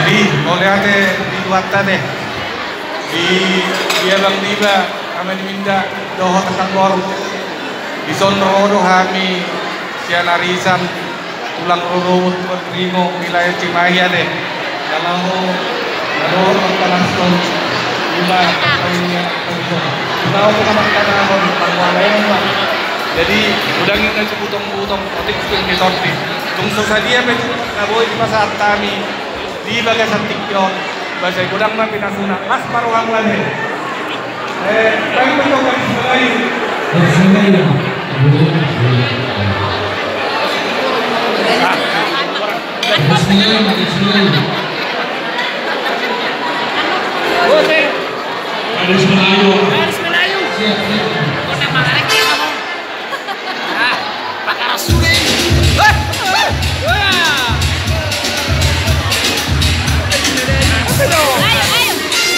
Jadi boleh ada di Wata deh. Di dia bang tiba kami diminta doa tentang borong. Di Sonrodo kami sian arisan tulang rurut terimo wilayah Cimahi deh. Kalau doa tentang son lima tahunnya tahu pengamat tanah jadi udah nggak cebutong-butong otik yang ditorti tunggu saja betul naboy di masa kami di bagian santikyon bahasa gudang mah pinasuna mas paruhang lagi kami mencoba di sebelah Harus Melayu. Harus Melayu. Siap, siap. Kota Makarek ya kamu. Ah, pakai rasune. Wah. Ayo, ayo.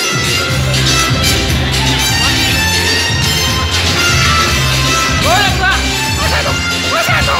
Boleh, Pak. Masatu.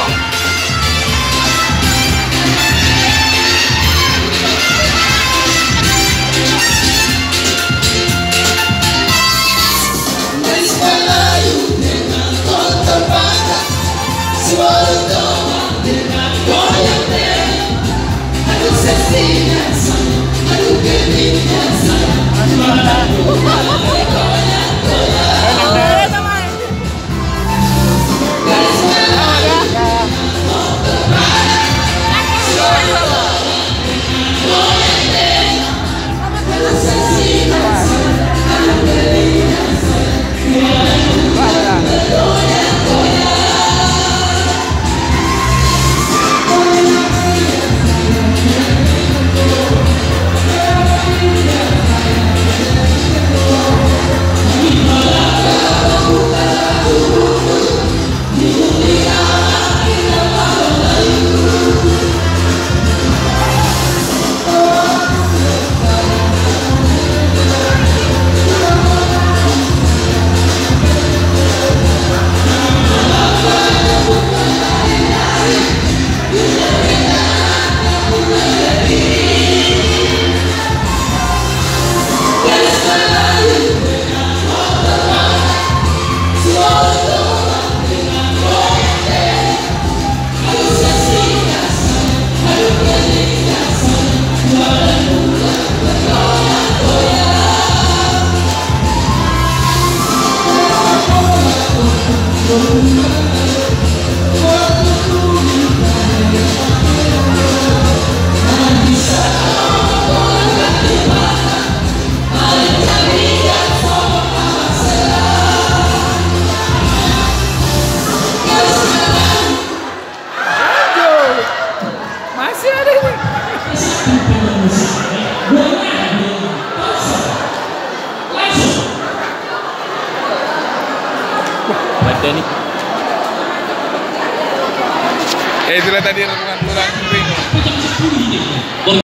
Masih ada ini. Ada nih. Itulah tadi rekaman kurang.